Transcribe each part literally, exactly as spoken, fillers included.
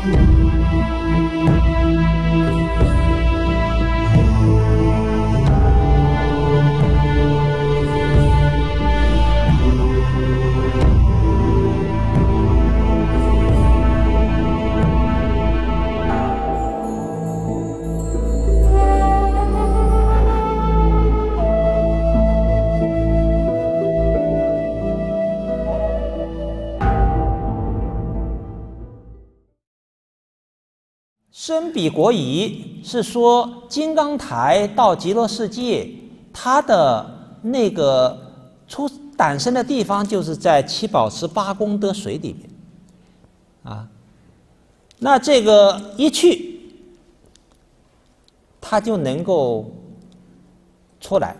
生彼国夷是说金刚台到极乐世界，它的那个出诞生的地方就是在七宝池八功德水里面，啊，那这个一去，它就能够出来，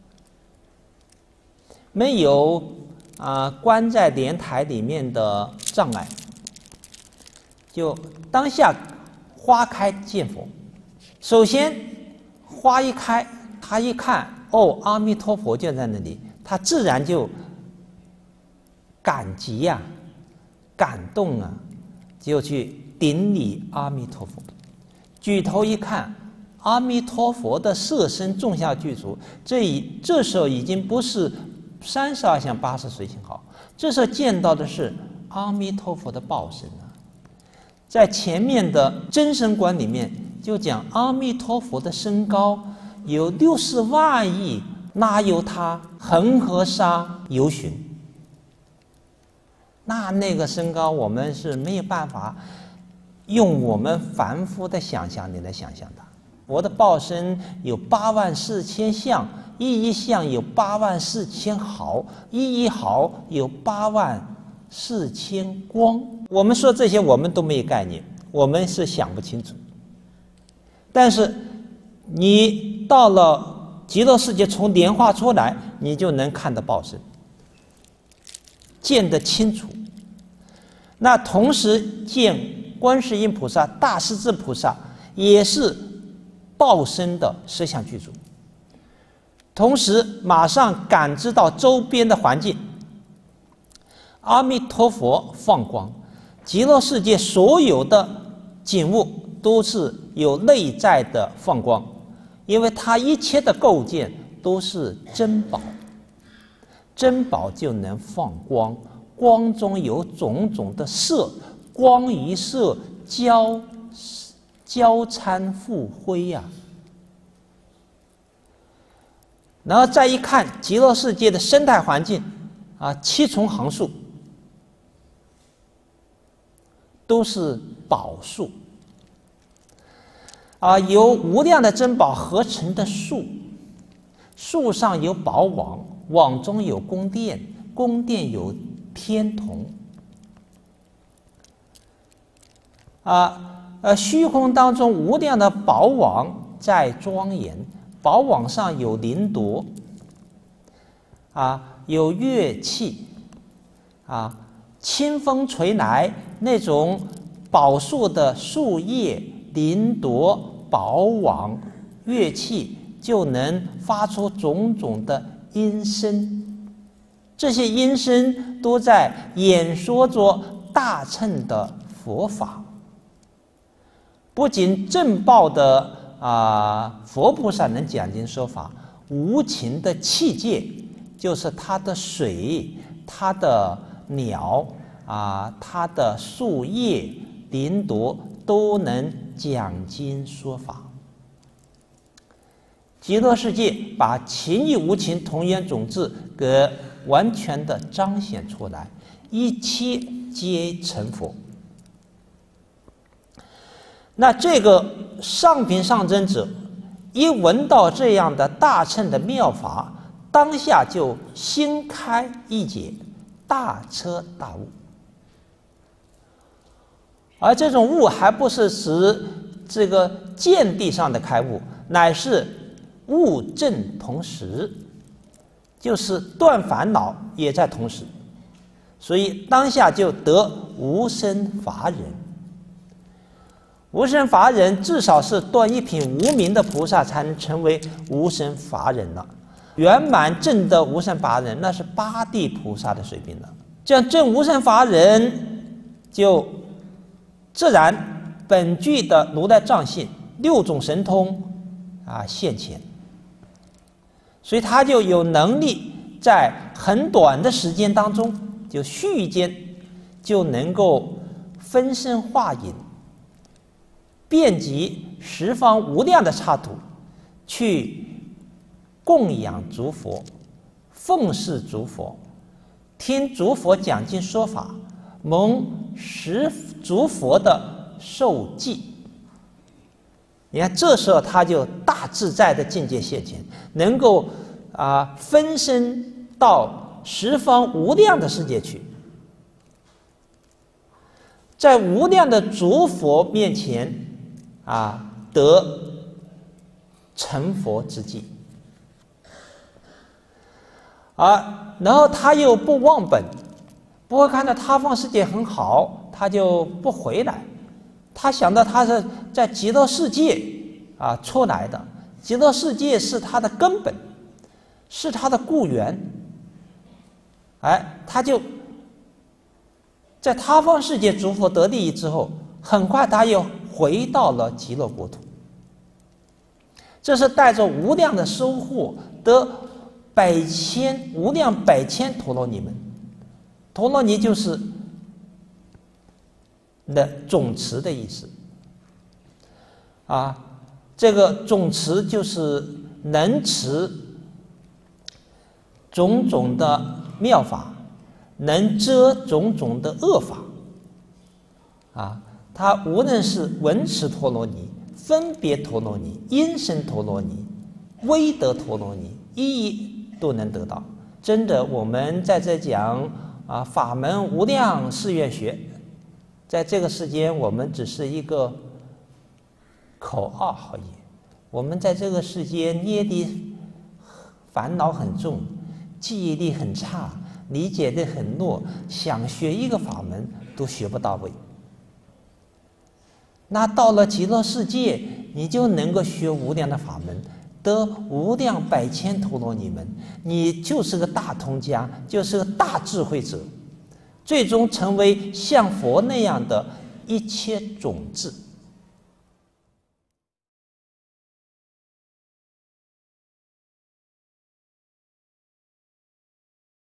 没有啊关在莲台里面的障碍，就当下。花开见佛，首先花一开，他一看，哦，阿弥陀佛就在那里，他自然就感激呀、啊、感动啊，就去顶礼阿弥陀佛。举头一看，阿弥陀佛的色身众相具足，这一这时候已经不是三十二相八十随行好，这时候见到的是阿弥陀佛的报身啊。在前面的真身观里面就讲阿弥陀佛的身高有六十万亿，哪有他恒河沙游巡？那那个身高我们是没有办法用我们凡夫的想象力来想象的。我的报身有八万四千相，一一相有八万四千毫，一一毫有八万四千光。我们说这些我们都没有概念，我们是想不清楚。但是你到了极乐世界，从莲花出来，你就能看得报身，见得清楚。那同时见观世音菩萨、大势至菩萨也是报身的十相具足，同时马上感知到周边的环境。阿弥陀佛放光，极乐世界所有的景物都是有内在的放光，因为它一切的构建都是珍宝，珍宝就能放光，光中有种种的色，光与色交交参互辉呀、啊。然后再一看极乐世界的生态环境啊，七重行树都是宝树啊，由无量的珍宝合成的树，树上有宝网，网中有宫殿，宫殿有天童啊，呃，虚空当中无量的宝网在庄严，宝网上有灵铎啊，有乐器啊，清风吹来，那种宝树的树叶、灵铎、宝网、乐器就能发出种种的音声，这些音声都在演说着大乘的佛法。不仅正报的啊佛菩萨能讲经说法，无情的器界，就是它的水、它的鸟啊、它的树叶、灵铎都能讲经说法。极乐世界把情与无情同源种子给完全的彰显出来，一切皆成佛。那这个上品上真者一闻到这样的大乘的妙法，当下就心开意解，大彻大悟。而这种悟还不是指这个见地上的开悟，乃是悟正同时，就是断烦恼也在同时，所以当下就得无生法忍。无生法忍至少是断一品无明的菩萨才能成为无生法忍了。圆满证得无生法忍，那是八地菩萨的水平了。这样证无生法忍，就自然本具的如来藏性六种神通啊现前，所以他就有能力在很短的时间当中，就须臾间就能够分身化影，遍及十方无量的刹土，去供养诸佛，奉事诸佛，听诸佛讲经说法，蒙十诸佛的受记。你看，这时候他就大自在的境界现前，能够啊分身到十方无量的世界去，在无量的诸佛面前啊得成佛之际。啊，然后他又不忘本，不会看到他方世界很好，他就不回来。他想到他是在极乐世界啊出来的，极乐世界是他的根本，是他的故园。哎，他就在他方世界诸佛得利益之后，很快他又回到了极乐国土。这是带着无量的收获，得百千无量百千陀罗尼门。陀罗尼就是的总持的意思啊，这个总持就是能持种种的妙法，能遮种种的恶法啊。它无论是闻持陀罗尼、分别陀罗尼、因身陀罗尼、威德陀罗尼，一一都能得到。真的，我们在这讲啊法门无量誓愿学，在这个世间我们只是一个口号而已。我们在这个世间捏的烦恼很重，记忆力很差，理解力很弱，想学一个法门都学不到位。那到了极乐世界，你就能够学无量的法门，得无量百千陀罗尼门，你就是个大通家，就是个大智慧者，最终成为像佛那样的一切种智。